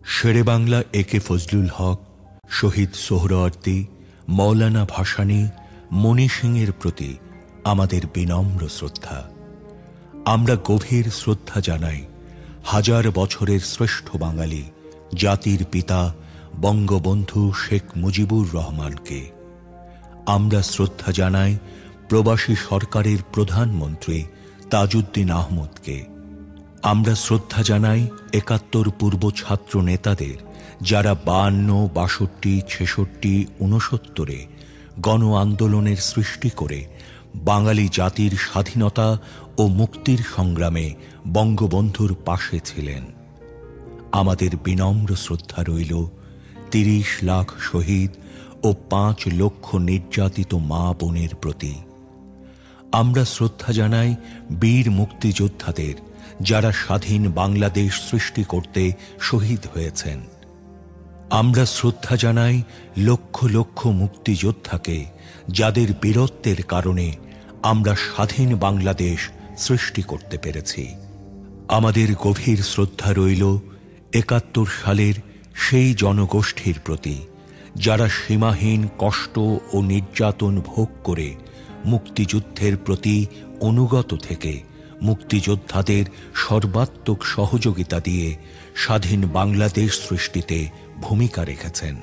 শেরে বাংলা একে ফজলুল হক, শহীদ সোহরাওয়ার্দী, মৌলানা ভাসানী, মণি সিংয়ের প্রতি আমাদের বিনম্র শ্রদ্ধা। আমরা গভীর শ্রদ্ধা জানাই হাজার বছরের শ্রেষ্ঠ বাঙালি জাতির পিতা বঙ্গবন্ধু শেখ মুজিবুর রহমানকে। আমরা শ্রদ্ধা জানাই প্রবাসী সরকারের প্রধানমন্ত্রী তাজউদ্দিন আহমদকে। আমরা শ্রদ্ধা জানাই ৭১ পূর্ব ছাত্র নেতাদের, যারা ৫২, ৬২, ৬৬, ৬৯ গণ আন্দোলনের সৃষ্টি করে বাঙালি জাতির স্বাধীনতা ও মুক্তির সংগ্রামে বঙ্গবন্ধুর পাশে ছিলেন। আমাদের বিনম্র শ্রদ্ধা রইল ৩০ লাখ শহীদ ও ৫ লক্ষ নির্যাতিত মা বোনের প্রতি। আমরা শ্রদ্ধা জানাই বীর মুক্তিযোদ্ধাদের, যারা স্বাধীন বাংলাদেশ সৃষ্টি করতে শহীদ হয়েছেন। আমরা শ্রদ্ধা জানাই লক্ষ লক্ষ মুক্তিযোদ্ধাকে, যাদের বীরত্বের কারণে আমরা স্বাধীন বাংলাদেশ সৃষ্টি করতে পেরেছি। আমাদের গভীর শ্রদ্ধা রইল ৭১ সালের সেই জনগোষ্ঠীর প্রতি, যারা সীমাহীন কষ্ট ও নির্যাতন ভোগ করে মুক্তিযুদ্ধের প্রতি অনুগত থেকে মুক্তিযোদ্ধাদের সর্বাত্মক সহযোগিতা দিয়ে স্বাধীন বাংলাদেশ সৃষ্টিতে ভূমিকা রেখেছেন।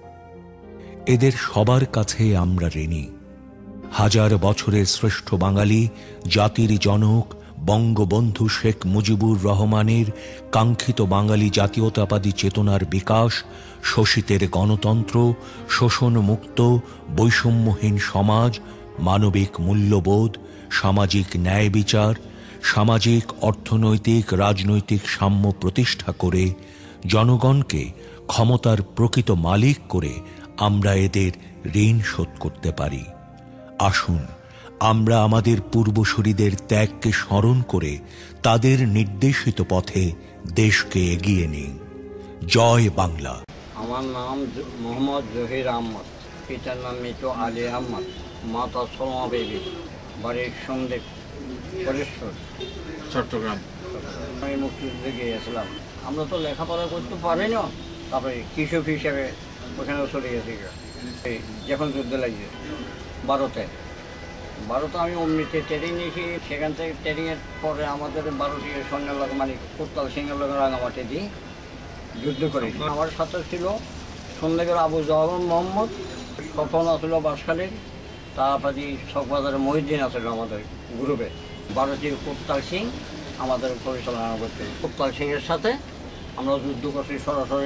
এদের সবার কাছে আমরা ঋণী। হাজার বছরের শ্রেষ্ঠ বাঙালি জাতির জনক বঙ্গবন্ধু শেখ মুজিবুর রহমানের কাঙ্ক্ষিত বাঙালি জাতীয়তাবাদী চেতনার বিকাশ, শোষিতের গণতন্ত্র, শোষণমুক্ত বৈষম্যহীন সমাজ, মানবিক মূল্যবোধ, সামাজিক ন্যায় বিচার, সামাজিক অর্থনৈতিক রাজনৈতিক সাম্য প্রতিষ্ঠা করে জনগণকে ক্ষমতার প্রকৃত মালিক করে আমরা এদের ঋণ শোধ করতে পারি। আসুন আমরা আমাদের পূর্বসূরীদের ত্যাগকে স্মরণ করে তাদের নির্দেশিত পথে দেশকে এগিয়ে নিই। জয় বাংলা। আমার নাম মোহাম্মদ জহির আহমদ, পিতার নাম মৃত আলী আহমদ, মাতা সোমা বেবি, বাড়ির সন্দেহ পরেশ্বর, চট্টগ্রাম। আমি মুক্তিযুদ্ধে গিয়েছিলাম। আমরা তো লেখাপড়া করতে পারি না, তারপরে কৃষক হিসেবে ওখানেও চলে গেছি। যখন যুদ্ধ লাগছে ভারতে আমি অমৃতে ট্রেনিং নিয়েছি। সেখান থেকে ট্রেনিংয়ের পরে আমাদের 12টি সৈন্যের লোক, মানে কোত্তাল সিংহের লোক রাঙামাটি দিয়ে যুদ্ধ করেছি। আমার সাথে ছিল সন্দেহের আবু জাহর মোহাম্মদ, স্বপন আসলো বাসখালীর, তারপরে চকবাজারের মহিউদ্দিন আসলো আমাদের গ্রুপে। 12টি কোত্তাল সিং আমাদের পরিচালনা করতে। কোত্তাল সিংয়ের সাথে আমরা যুদ্ধ করছি সরাসরি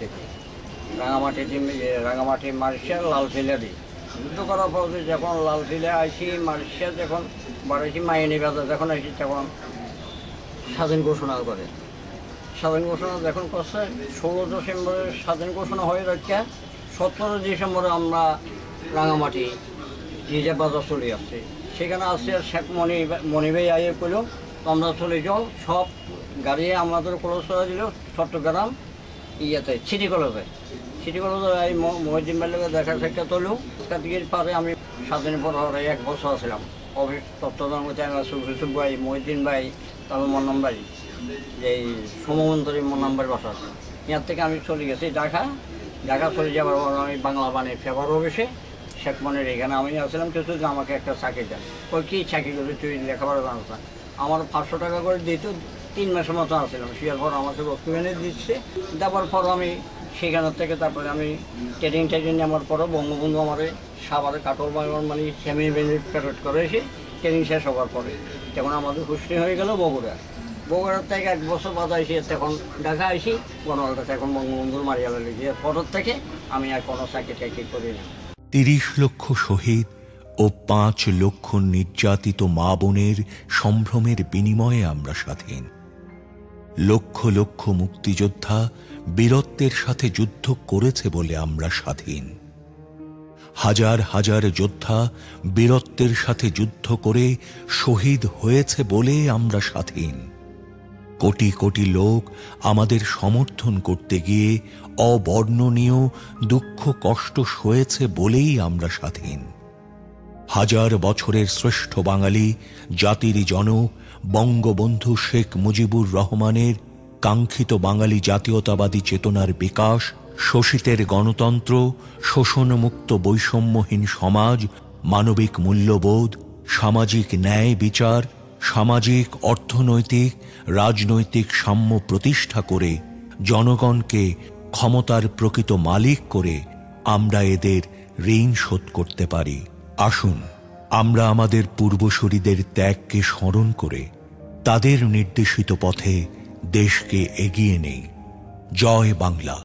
রাঙামাটি মালয়েশিয়ার লালফিলারি যুদ্ধ করার পর যখন লালফিলে আইসি, মালয়েশিয়া যখন বাড়াইছি, মাইনি বাজার যখন আইসি, তখন স্বাধীন ঘোষণা করে। স্বাধীন ঘোষণা যখন করছে 16 ডিসেম্বরে স্বাধীন ঘোষণা হয়ে রক্ষা, 17 ডিসেম্বরে আমরা রাঙামাটি রিজার্ভ বাজার চলে আসছি। সেখানে আসছে শেখ মনিভাই আইয়ে করলো, আমরা চলে যাও। সব গাড়ি আমাদের ক্লোজ করে দিল চট্টগ্রাম ইয়েতে সিটি কলেজে এই মহিউদ্দিন ভাইয়ের দেখা সাক্ষাৎ তোলো। দিকের পারে আমি স্বাধীনের পর 1 বছর ছিলাম। অফিস তত্ত্বাবধান করতে সুফ ভাই, মহিউদ্দিন ভাই, তারপর মন্নাম ভাই, এই সমমন্ত্রী মন্নাম ভাইয়ের বাসা। ইয়ার থেকে আমি চলে গেছি ঢাকা চলে যাওয়ার পর আমি বাংলা বাণী ফেভার অফিসে শেখ মনির এখানে আমি আসছিলাম। কিছু আমাকে একটা চাকরি দেন। ওই কী চাকরি করবি, তুই লেখাপড়া জানাস না। আমার 500 টাকা করে দিত। 3 মাসের মতো আসছিলাম। শিয়ার পর আমাকে বক্তব্য এনে দিচ্ছে। দেওয়ার পর আমি সেখানের থেকে তারপরে আমি ট্রেনিং নেওয়ার পরও বঙ্গবন্ধু আমার সাভারে কাটল মানে সেমি বেনিফিট করে এসে ট্রেনিং শেষ হওয়ার পরে তখন আমাদের খুশি হয়ে গেল বগুড়ার থেকে 1 বছর বাদ আসি, তখন ঢাকা আসি গণহালটা। এখন বঙ্গবন্ধুর মারিয়ালা লেগে পরের থেকে আমি আর কোনো চাকরি করি না। 30 লক্ষ শহীদ ও 5 লক্ষ নির্যাতিত মা বোনের সম্ভ্রমের বিনিময়ে আমরা স্বাধীন। লক্ষ লক্ষ মুক্তিযোদ্ধা বীরত্বের সাথে যুদ্ধ করেছে বলে আমরা স্বাধীন। হাজার হাজার যোদ্ধা বীরত্বের সাথে যুদ্ধ করে শহীদ হয়েছে বলে আমরা স্বাধীন। কোটি কোটি লোক আমাদের সমর্থন করতে গিয়ে অবর্ণনীয় দুঃখ কষ্ট সয়েছে বলেই আমরা স্বাধীন। হাজার বছরের শ্রেষ্ঠ বাঙালি জাতির জনক বঙ্গবন্ধু শেখ মুজিবুর রহমানের কাঙ্ক্ষিত বাঙালি জাতীয়তাবাদী চেতনার বিকাশ, শোষিতের গণতন্ত্র, শোষণমুক্ত বৈষম্যহীন সমাজ, মানবিক মূল্যবোধ, সামাজিক ন্যায় বিচার, সামাজিক, অর্থনৈতিক, রাজনৈতিক সাম্য প্রতিষ্ঠা করে জনগণকে ক্ষমতার প্রকৃত মালিক করে আমরা এদের ঋণ শোধ করতে পারি। আসুন আমরা আমাদের পূর্বসূরীদের ত্যাগকে স্মরণ করে তাদের নির্দেশিত পথে দেশকে এগিয়ে নেই। জয় বাংলা।